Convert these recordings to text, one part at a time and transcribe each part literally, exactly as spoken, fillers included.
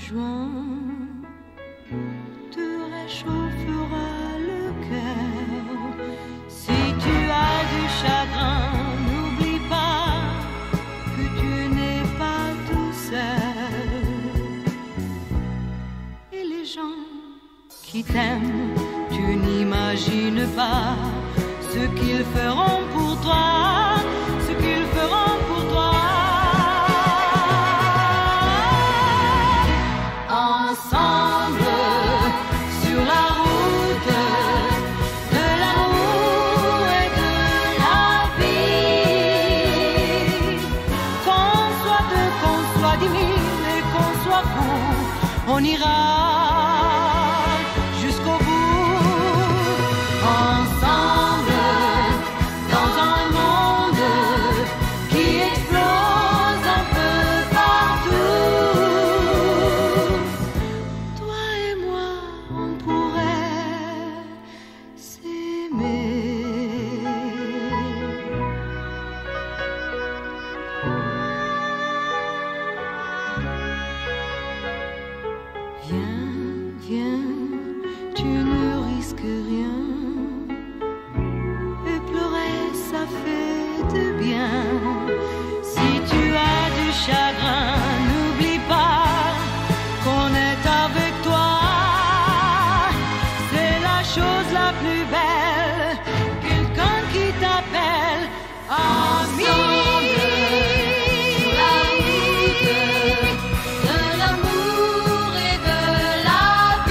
juin te réchauffera le cœur. Si tu as du chagrin, n'oublie pas que tu n'es pas tout seul. Et les gens qui t'aiment, tu n'imagines pas ce qu'ils feront pour toi, ce qu'ils feront pour toi. Ensemble, sur la route de l'amour et de la vie. Qu'on soit deux, qu'on soit dix mille et qu'on soit fou, on ira jusqu'au bout. Ensemble, dans un monde qui explose un peu partout. Toi et moi, on pourrait s'aimer. Viens, viens, tu ne risques rien. Et pleurer, ça fait du bien. Si tu as du chagrin, n'oublie pas qu'on est avec toi. C'est la chose la plus belle, quelqu'un qui t'appelle ami. De l'amour et de la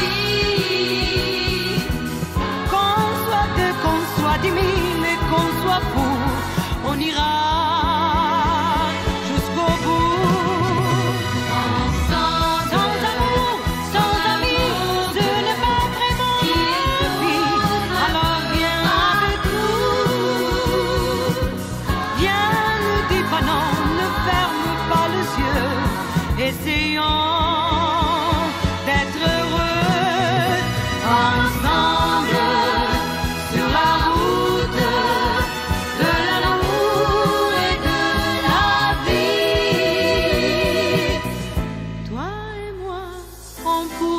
vie. Qu'on soit deux, qu'on soit dix mille et qu'on soit fou, on ira jusqu'au bout. Ensemble, sans amour, sans amis, ce n'est pas vraiment la vie. Alors viens avec nous. Viens, ne dis pas non, ne ferme pas les yeux. Essayons d'être heureux ensemble sur la route de l'amour et de la vie. Toi et moi, on pourrait